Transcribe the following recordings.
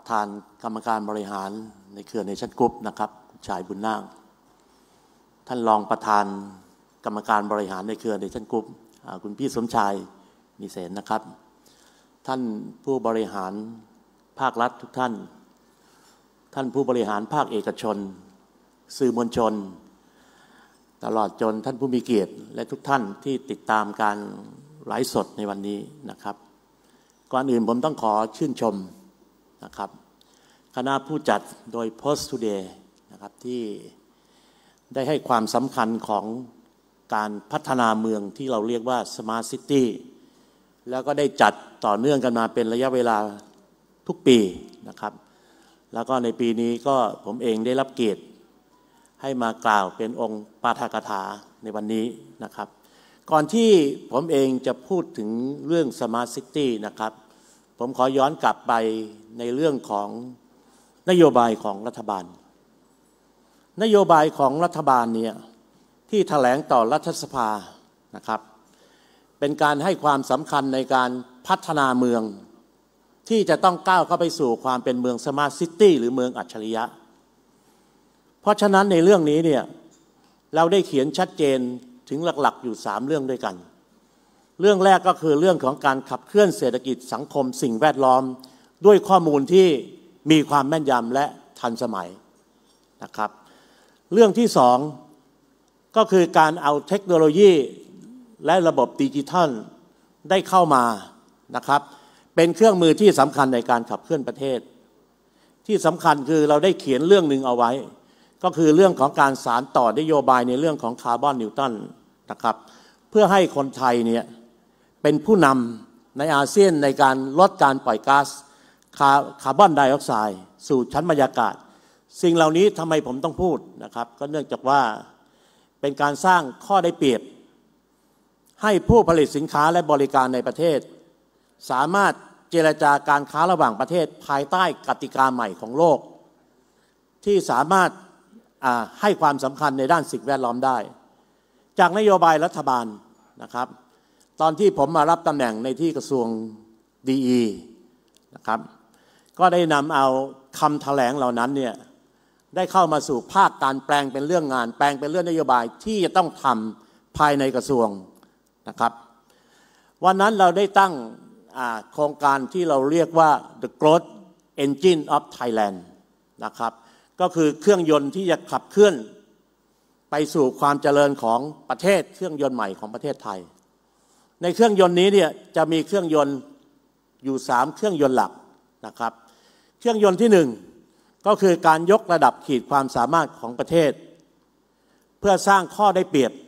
ธานกรรมการบริหารในเครือเนชั่นกรุ๊ปนะครับชายบุญนาคท่านรองประธานกรรมการบริหารในเครือเนชั่นกรุ๊ปคุณพี่สมชายมีเสนนะครับท่านผู้บริหารภาครัฐทุกท่านท่านผู้บริหารภาคเอกชนสื่อมวลชนตลอดจนท่านผู้มีเกียรติและทุกท่านที่ติดตามการไลฟ์สดในวันนี้นะครับก่อนอื่นผมต้องขอชื่นชมนะครับคณะผู้จัดโดย Post Today นะครับที่ได้ให้ความสำคัญของการพัฒนาเมืองที่เราเรียกว่า Smart City แล้วก็ได้จัดต่อเนื่องกันมาเป็นระยะเวลาทุกปีนะครับแล้วก็ในปีนี้ก็ผมเองได้รับเกียรติให้มากล่าวเป็นองค์ปาฐกถาในวันนี้นะครับก่อนที่ผมเองจะพูดถึงเรื่อง Smart City นะครับผมขอย้อนกลับไปในเรื่องของนโยบายของรัฐบาลนโยบายของรัฐบาลเนี่ยที่แถลงต่อรัฐสภานะครับเป็นการให้ความสำคัญในการพัฒนาเมืองที่จะต้องก้าวเข้าไปสู่ความเป็นเมือง Smart City หรือเมืองอัจฉริยะเพราะฉะนั้นในเรื่องนี้เนี่ยเราได้เขียนชัดเจนถึงหลักๆอยู่3เรื่องด้วยกันเรื่องแรกก็คือเรื่องของการขับเคลื่อนเศรษฐกิจสังคมสิ่งแวดล้อมด้วยข้อมูลที่มีความแม่นยำและทันสมัยนะครับเรื่องที่2ก็คือการเอาเทคโนโลยีและระบบดิจิทัลได้เข้ามานะครับเป็นเครื่องมือที่สำคัญในการขับเคลื่อนประเทศที่สำคัญคือเราได้เขียนเรื่องหนึ่งเอาไว้ก็คือเรื่องของการสานต่อนโยบายในเรื่องของคาร์บอนนิวตันนะครับเพื่อให้คนไทยเนี่ยเป็นผู้นำในอาเซียนในการลดการปล่อยก๊าซคาร์บอนไดออกไซด์สู่ชั้นบรรยากาศสิ่งเหล่านี้ทำไมผมต้องพูดนะครับก็เนื่องจากว่าเป็นการสร้างข้อได้เปรียบให้ผู้ผลิตสินค้าและบริการในประเทศสามารถเจรจาการค้าระหว่างประเทศภายใต้กติกาใหม่ของโลกที่สามารถให้ความสำคัญในด้านสิ่งแวดล้อมได้จากนโยบายรัฐบาลนะครับตอนที่ผมมารับตำแหน่งในที่กระทรวงดีนะครับก็ได้นำเอาคำแถลงเหล่านั้นเนี่ยได้เข้ามาสู่ภาคการแปลงเป็นเรื่องงานแปลงเป็นเรื่องนโยบายที่จะต้องทำภายในกระทรวงนะครับวันนั้นเราได้ตั้งโครงการที่เราเรียกว่า The Growth Engine of Thailand นะครับก็คือเครื่องยนต์ที่จะขับเคลื่อนไปสู่ความเจริญของประเทศเครื่องยนต์ใหม่ของประเทศไทยในเครื่องยนต์นี้เนี่ยจะมีเครื่องยนต์อยู่3เครื่องยนต์หลักนะครับเครื่องยนต์ที่1ก็คือการยกระดับขีดความสามารถของประเทศเพื่อสร้างข้อได้เปรียบ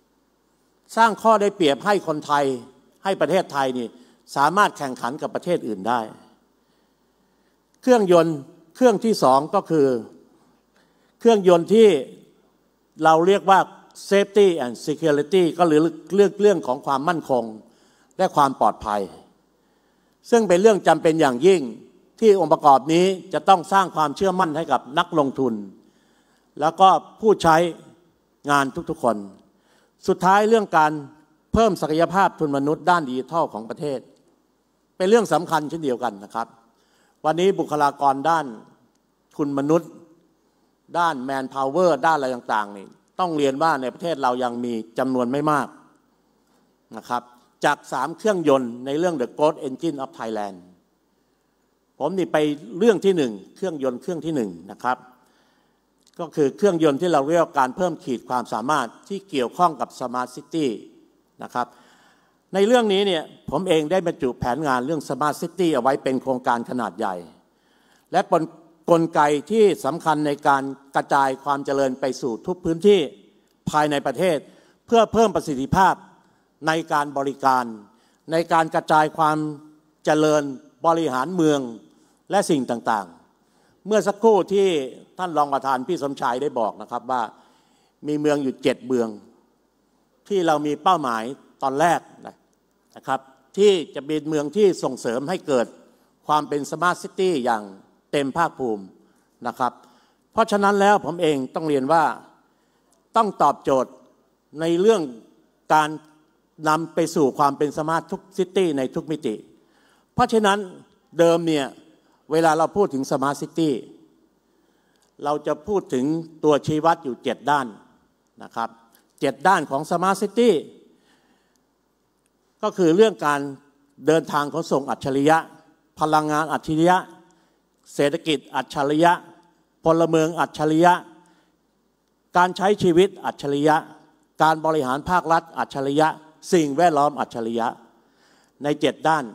ให้คนไทยให้ประเทศไทยนี่สามารถแข่งขันกับประเทศอื่นได้เครื่องยนต์เครื่องที่2ก็คือเครื่องยนต์ที่เราเรียกว่า safety and security ก็หรือเรื่องของความมั่นคงและความปลอดภัยซึ่งเป็นเรื่องจำเป็นอย่างยิ่งที่องค์ประกอบนี้จะต้องสร้างความเชื่อมั่นให้กับนักลงทุนแล้วก็ผู้ใช้งานทุกๆคนสุดท้ายเรื่องการเพิ่มศักยภาพทุนมนุษย์ด้านดิจิทัลของประเทศเป็นเรื่องสำคัญเช่นเดียวกันนะครับวันนี้บุคลากรด้านทุนมนุษย์ด้านแมนพาวเวอร์ด้านอะไรต่างๆนี่ต้องเรียนว่าในประเทศเรายังมีจำนวนไม่มากนะครับจาก3เครื่องยนต์ในเรื่อง The Growth Engine of Thailand ผมนี่ไปเรื่องที่1เครื่องยนต์เครื่องที่1นะครับก็คือเครื่องยนต์ที่เราเรียกการเพิ่มขีดความสามารถที่เกี่ยวข้องกับ Smart City นะครับในเรื่องนี้เนี่ยผมเองได้บรรจุแผนงานเรื่อง Smart City เอาไว้เป็นโครงการขนาดใหญ่และเป็นกลไกที่สำคัญในการกระจายความเจริญไปสู่ทุกพื้นที่ภายในประเทศเพื่อเพิ่มประสิทธิภาพในการบริการในการกระจายความเจริญบริหารเมืองและสิ่งต่างๆเมื่อสักครู่ที่ท่านรองประธานพี่สมชายได้บอกนะครับว่ามีเมืองอยู่7เมืองที่เรามีเป้าหมายตอนแรกนะครับที่จะเป็นเมืองที่ส่งเสริมให้เกิดความเป็น Smart City อย่างเต็มภาคภูมินะครับเพราะฉะนั้นแล้วผมเองต้องเรียนว่าต้องตอบโจทย์ในเรื่องการนำไปสู่ความเป็นสมาร์ททุกซิตี้ในทุกมิติเพราะฉะนั้นเดิมเนี่ยเวลาเราพูดถึง Smart City เราจะพูดถึงตัวชี้วัดอยู่7ด้านนะครับ7ด้านของ Smart City ก็คือเรื่องการเดินทางขนส่งอัจฉริยะพลังงานอัจฉริยะเศรษฐกิจอัจฉริยะพลเมืองอัจฉริยะการใช้ชีวิตอัจฉริยะการบริหารภาครัฐอัจฉริยะสิ่งแวดล้อมอัจฉริยะใน7ด้าน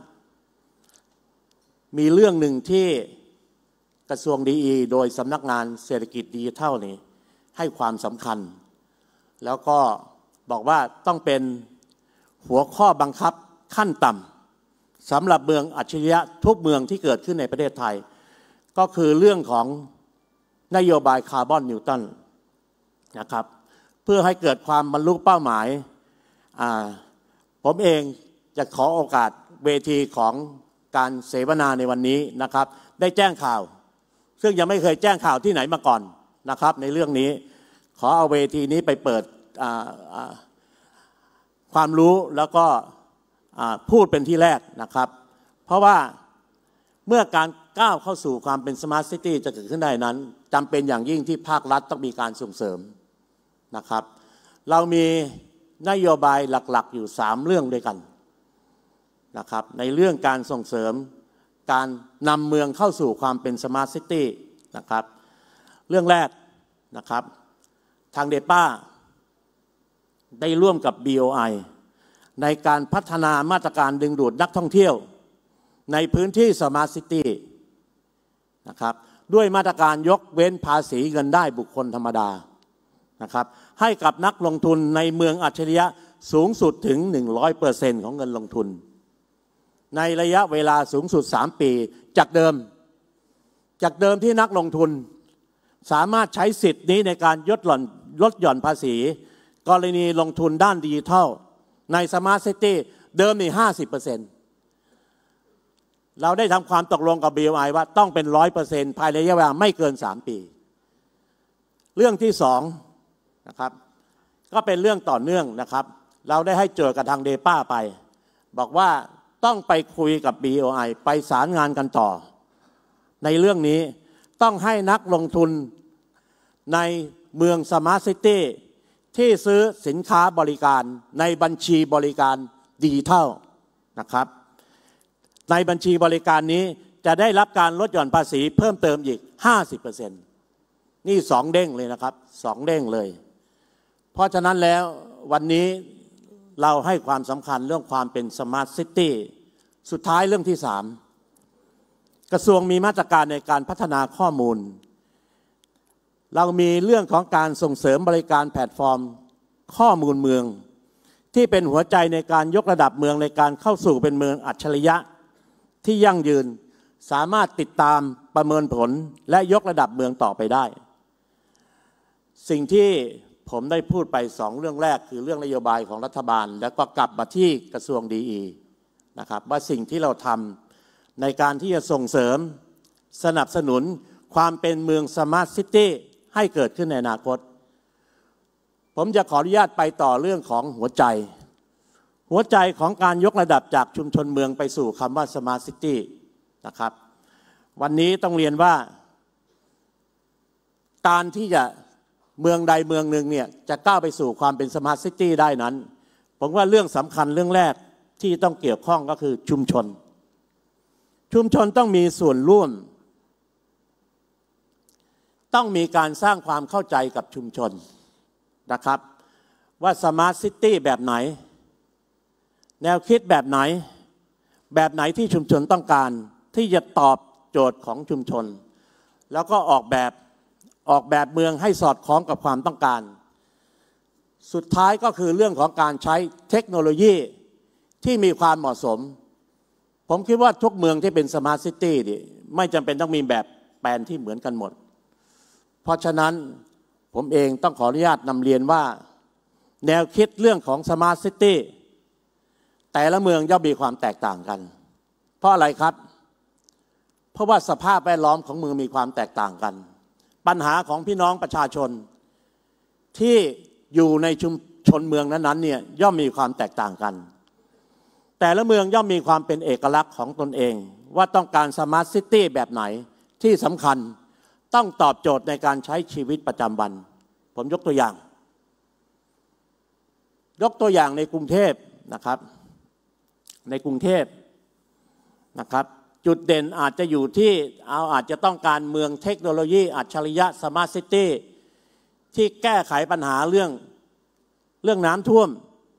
มีเรื่องหนึ่งที่กระทรวงดีโดยสำนักงานเศรษฐกิจดิจิทัลนี้ให้ความสำคัญแล้วก็บอกว่าต้องเป็นหัวข้อบังคับขั้นต่ำสำหรับเมืองอัจฉริยะทุกเมืองที่เกิดขึ้นในประเทศไทยก็คือเรื่องของนโยบายคาร์บอนนิวตันนะครับเพื่อให้เกิดความบรรลุเป้าหมายผมเองจะขอโอกาสเวทีของการเสวนาในวันนี้นะครับได้แจ้งข่าวซึ่งยังไม่เคยแจ้งข่าวที่ไหนมาก่อนนะครับในเรื่องนี้ขอเอาเวทีนี้ไปเปิดความรู้แล้วก็พูดเป็นที่แรกนะครับเพราะว่าเมื่อการก้าวเข้าสู่ความเป็น Smart City จะเกิดขึ้นได้นั้นจำเป็นอย่างยิ่งที่ภาครัฐต้องมีการส่งเสริมนะครับเรามีนโยบายหลักๆอยู่3เรื่องด้วยกันนะครับในเรื่องการส่งเสริมการนำเมืองเข้าสู่ความเป็น Smart City นะครับเรื่องแรกนะครับทางเดป้าได้ร่วมกับ BOI ในการพัฒนามาตรการดึงดูดนักท่องเที่ยวในพื้นที่ Smart City นะครับด้วยมาตรการยกเว้นภาษีเงินได้บุคคลธรรมดานะครับให้กับนักลงทุนในเมืองอัจฉริยะสูงสุดถึง 100% ของเงินลงทุนในระยะเวลาสูงสุด3 ปีจากเดิมที่นักลงทุนสามารถใช้สิทธิ์นี้ในการลดหย่อนภาษีกรณีลงทุนด้านดิจิทัลใน Smart City เดิมนี่ 50%เราได้ทำความตกลงกับ BOI ว่าต้องเป็น 100% ภายในระยะเวลาไม่เกิน3 ปีเรื่องที่2นะครับก็เป็นเรื่องต่อเนื่องนะครับเราได้ให้โจทย์กับทางเดป้าไปบอกว่าต้องไปคุยกับ BOI ไปสารงานกันต่อในเรื่องนี้ต้องให้นักลงทุนในเมือง Smart City ที่ซื้อสินค้าบริการในบัญชีบริการดิจิทัลนะครับในบัญชีบริการนี้จะได้รับการลดหย่อนภาษีเพิ่มเติมอีก 50% นี่2 เด้งเลยนะครับ2 เด้งเลยเพราะฉะนั้นแล้ววันนี้เราให้ความสำคัญเรื่องความเป็น Smart City สุดท้ายเรื่องที่3กระทรวงมีมาตรการในการพัฒนาข้อมูลเรามีเรื่องของการส่งเสริมบริการแพลตฟอร์มข้อมูลเมืองที่เป็นหัวใจในการยกระดับเมืองในการเข้าสู่เป็นเมืองอัจฉริยะที่ยั่งยืนสามารถติดตามประเมินผลและยกระดับเมืองต่อไปได้สิ่งที่ผมได้พูดไป2 เรื่องแรกคือเรื่องนโยบายของรัฐบาลแล้วก็กลับมาที่กระทรวงดีนะครับว่าสิ่งที่เราทำในการที่จะส่งเสริมสนับสนุนความเป็นเมือง Smart City ให้เกิดขึ้นในอนาคตผมจะขออนุญาตไปต่อเรื่องของหัวใจของการยกระดับจากชุมชนเมืองไปสู่คำว่า Smart City นะครับวันนี้ต้องเรียนว่าการที่จะเมืองใดเมืองหนึ่งเนี่ยจะก้าวไปสู่ความเป็น Smart City ได้นั้นผมว่าเรื่องสำคัญเรื่องแรกที่ต้องเกี่ยวข้องก็คือชุมชนต้องมีส่วนร่วมต้องมีการสร้างความเข้าใจกับชุมชนนะครับว่า Smart City แบบไหนแนวคิดแบบไหนที่ชุมชนต้องการที่จะตอบโจทย์ของชุมชนแล้วก็ออกแบบเมืองให้สอดคล้องกับความต้องการสุดท้ายก็คือเรื่องของการใช้เทคโนโลยีที่มีความเหมาะสมผมคิดว่าทุกเมืองที่เป็น Smart City ไม่จำเป็นต้องมีแบบแปลนที่เหมือนกันหมดเพราะฉะนั้นผมเองต้องขออนุญาตนำเรียนว่าแนวคิดเรื่องของ Smart City แต่ละเมืองย่อมมีความแตกต่างกันเพราะอะไรครับเพราะว่าสภาพแวดล้อมของเมืองมีความแตกต่างกันปัญหาของพี่น้องประชาชนที่อยู่ในชุมชนเมืองนั้นๆเนี่ยย่อมมีความแตกต่างกันแต่ละเมืองย่อมมีความเป็นเอกลักษณ์ของตนเองว่าต้องการสมาร์ทซิตี้แบบไหนที่สำคัญต้องตอบโจทย์ในการใช้ชีวิตประจำวันผมยกตัวอย่างในกรุงเทพนะครับในกรุงเทพนะครับจุดเด่นอาจจะอยู่ที่อาจจะต้องการเมืองเทคโนโลยีอัจฉริยะสมาร์ทซิตี้ที่แก้ไขปัญหาเรื่องน้ำท่วม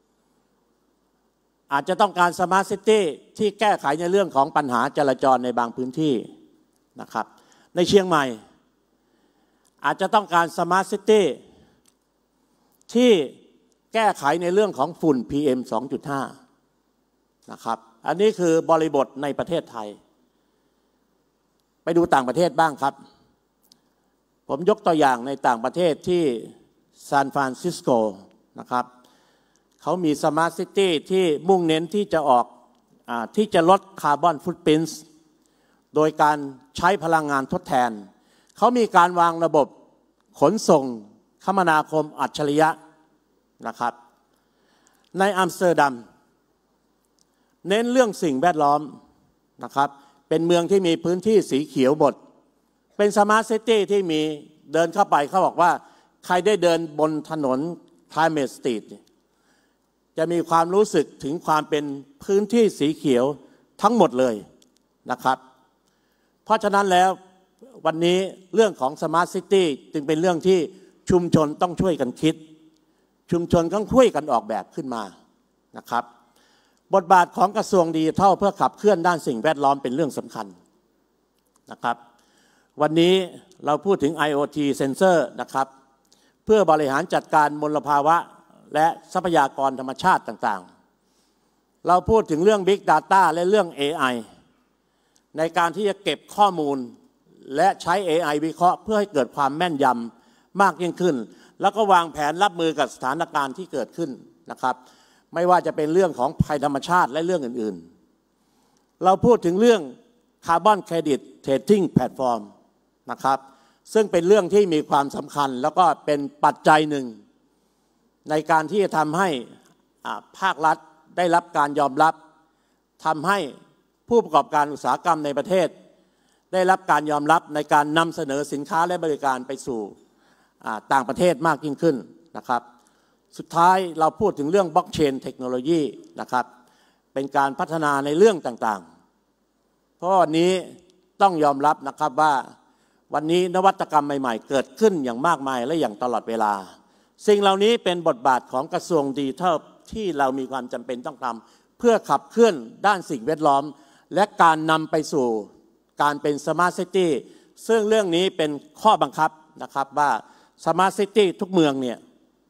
อาจจะต้องการสมาร์ทซิตี้ที่แก้ไขในเรื่องของปัญหาจราจรในบางพื้นที่นะครับในเชียงใหม่อาจจะต้องการสมาร์ทซิตี้ที่แก้ไขในเรื่องของฝุ่น PM 2.5 นะครับอันนี้คือบริบทในประเทศไทยไปดูต่างประเทศบ้างครับผมยกตัวอย่างในต่างประเทศที่ซานฟรานซิสโกนะครับเขามีสมาร์ทซิตี้ที่มุ่งเน้นที่จะลดคาร์บอนฟุตพริ้นท์โดยการใช้พลังงานทดแทนเขามีการวางระบบขนส่งคมนาคมอัจฉริยะนะครับในอัมสเตอร์ดัมเน้นเรื่องสิ่งแวดล้อมนะครับเป็นเมืองที่มีพื้นที่สีเขียวหมดเป็นสมาร์ทซิตี้ที่มีเดินเข้าไปเขาบอกว่าใครได้เดินบนถนน Climate Street จะมีความรู้สึกถึงความเป็นพื้นที่สีเขียวทั้งหมดเลยนะครับเพราะฉะนั้นแล้ววันนี้เรื่องของสมาร์ทซิตี้จึงเป็นเรื่องที่ชุมชนต้องช่วยกันคิดชุมชนต้องช่วยกันออกแบบขึ้นมานะครับบทบาทของกระทรวงดิจิทัลเพื่อขับเคลื่อนด้านสิ่งแวดล้อมเป็นเรื่องสำคัญนะครับวันนี้เราพูดถึง IoT Sensor นะครับเพื่อบริหารจัดการมลภาวะและทรัพยากรธรรมชาติต่างๆเราพูดถึงเรื่อง Big Data และเรื่อง AI ในการที่จะเก็บข้อมูลและใช้ AI วิเคราะห์เพื่อให้เกิดความแม่นยำมากยิ่งขึ้นแล้วก็วางแผนรับมือกับสถานการณ์ที่เกิดขึ้นนะครับไม่ว่าจะเป็นเรื่องของภัยธรรมชาติและเรื่องอื่นๆเราพูดถึงเรื่อง Carbon Credit Trading Platform นะครับซึ่งเป็นเรื่องที่มีความสำคัญแล้วก็เป็นปัจจัยหนึ่งในการที่จะทำให้ภาครัฐได้รับการยอมรับทำให้ผู้ประกอบการอุตสาหกรรมในประเทศได้รับการยอมรับในการนำเสนอสินค้าและบริการไปสู่ต่างประเทศมากยิ่งขึ้นนะครับสุดท้ายเราพูดถึงเรื่องบล็อกเชนเทคโนโลยีนะครับเป็นการพัฒนาในเรื่องต่างๆเพราะวันนี้ต้องยอมรับนะครับว่าวันนี้นวัตกรรมใหม่ๆเกิดขึ้นอย่างมากมายและอย่างตลอดเวลาสิ่งเหล่านี้เป็นบทบาทของกระทรวงดิจิทัลที่เรามีความจำเป็นต้องทำเพื่อขับเคลื่อนด้านสิ่งแวดล้อมและการนำไปสู่การเป็นสมาร์ทซิตี้ซึ่งเรื่องนี้เป็นข้อบังคับนะครับว่าสมาร์ทซิตี้ทุกเมืองเนี่ย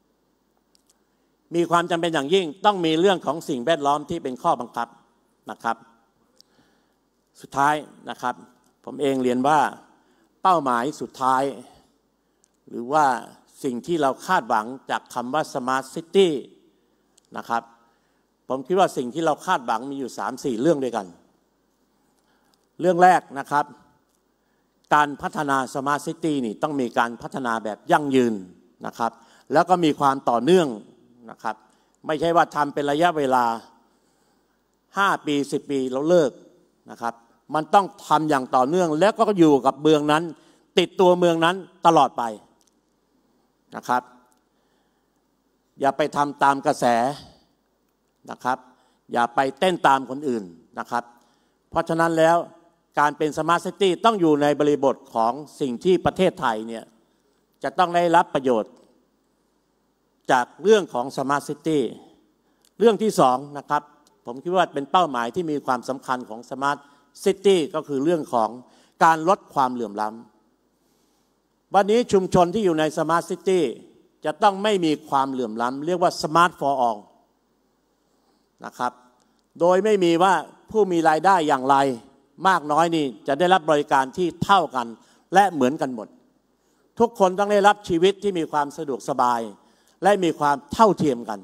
มีความจำเป็นอย่างยิ่งต้องมีเรื่องของสิ่งแวดล้อมที่เป็นข้อบังคับนะครับสุดท้ายนะครับผมเองเรียนว่าเป้าหมายสุดท้ายหรือว่าสิ่งที่เราคาดหวังจากคำว่า Smart City นะครับผมคิดว่าสิ่งที่เราคาดหวังมีอยู่ 3-4 เรื่องด้วยกันเรื่องแรกนะครับการพัฒนา Smart City นี่ต้องมีการพัฒนาแบบยั่งยืนนะครับแล้วก็มีความต่อเนื่องนะครับไม่ใช่ว่าทำเป็นระยะเวลา5 ปี10 ปีแล้วเลิกนะครับมันต้องทำอย่างต่อเนื่องแล้วก็อยู่กับเมืองนั้นติดตัวเมืองนั้นตลอดไปนะครับอย่าไปทำตามกระแสนะครับอย่าไปเต้นตามคนอื่นนะครับเพราะฉะนั้นแล้วการเป็นสมาร์ทซิตี้ต้องอยู่ในบริบทของสิ่งที่ประเทศไทยเนี่ยจะต้องได้รับประโยชน์จากเรื่องของสมาร์ทซิตี้เรื่องที่2นะครับผมคิดว่าเป็นเป้าหมายที่มีความสำคัญของสมาร์ทซิตี้ก็คือเรื่องของการลดความเหลื่อมล้ำวันนี้ชุมชนที่อยู่ในสมาร์ทซิตี้จะต้องไม่มีความเหลื่อมล้ำเรียกว่า Smart for All นะครับโดยไม่มีว่าผู้มีรายได้อย่างไรมากน้อยนี่จะได้รับบริการที่เท่ากันและเหมือนกันหมดทุกคนต้องได้รับชีวิตที่มีความสะดวกสบายและมีความเท่าเทียมกัน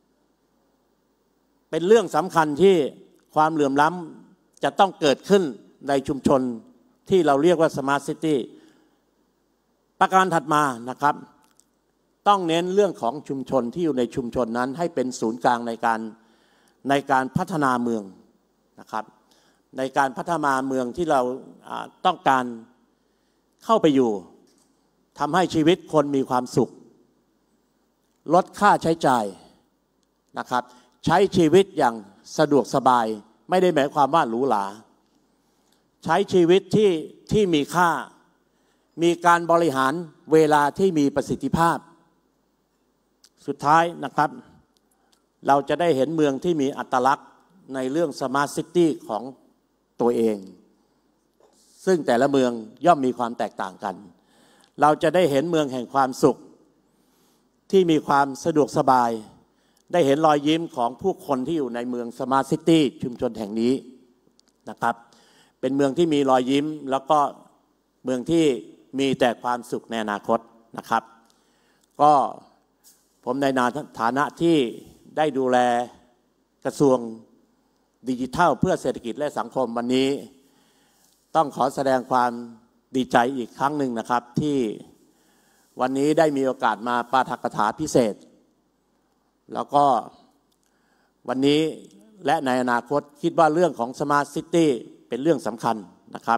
เป็นเรื่องสำคัญที่ความเหลื่อมล้ำจะต้องเกิดขึ้นในชุมชนที่เราเรียกว่า Smart City ประการถัดมานะครับต้องเน้นเรื่องของชุมชนที่อยู่ในชุมชนนั้นให้เป็นศูนย์กลางในการในการพัฒนาเมืองนะครับในการพัฒนาเมืองที่เราต้องการเข้าไปอยู่ทำให้ชีวิตคนมีความสุขลดค่าใช้จ่ายนะครับใช้ชีวิตอย่างสะดวกสบายไม่ได้หมายความว่าหรูหราใช้ชีวิตที่มีค่ามีการบริหารเวลาที่มีประสิทธิภาพสุดท้ายนะครับเราจะได้เห็นเมืองที่มีอัตลักษณ์ในเรื่อง Smart City ของตัวเองซึ่งแต่ละเมืองย่อมมีความแตกต่างกันเราจะได้เห็นเมืองแห่งความสุขที่มีความสะดวกสบายได้เห็นรอยยิ้มของผู้คนที่อยู่ในเมือง Smart City ชุมชนแห่งนี้นะครับเป็นเมืองที่มีรอยยิ้มแล้วก็เมืองที่มีแต่ความสุขในอนาคตนะครับก็ผมในฐานะที่ได้ดูแลกระทรวงดิจิทัลเพื่อเศรษฐกิจและสังคมวันนี้ต้องขอแสดงความดีใจอีกครั้งหนึ่งนะครับที่วันนี้ได้มีโอกาสมาปาฐกถาพิเศษแล้วก็วันนี้และในอนาคตคิดว่าเรื่องของ Smart City เป็นเรื่องสำคัญนะครับ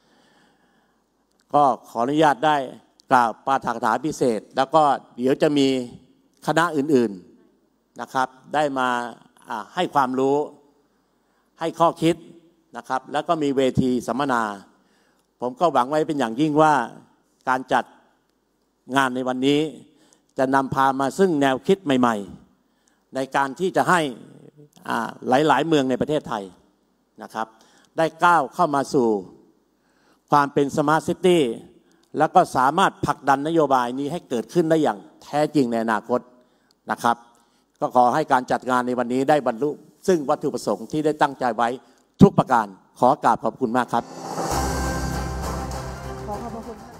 ก็ขออนุญาตได้กล่าวปาฐกถาพิเศษแล้วก็เดี๋ยวจะมีคณะอื่นๆนะครับได้มาให้ความรู้ให้ข้อคิดนะครับแล้วก็มีเวทีสัมมนาผมก็หวังไว้เป็นอย่างยิ่งว่าการจัดงานในวันนี้จะนำพามาซึ่งแนวคิดใหม่ๆในการที่จะให้หลายๆเมืองในประเทศไทยนะครับได้ก้าวเข้ามาสู่ความเป็น Smart City แล้วก็สามารถผลักดันนโยบายนี้ให้เกิดขึ้นได้อย่างแท้จริงในอนาคตนะครับก็ขอให้การจัดงานในวันนี้ได้บรรลุซึ่งวัตถุประสงค์ที่ได้ตั้งใจไว้ทุกประการขอกราบขอบคุณมากครับขอขอบคุณ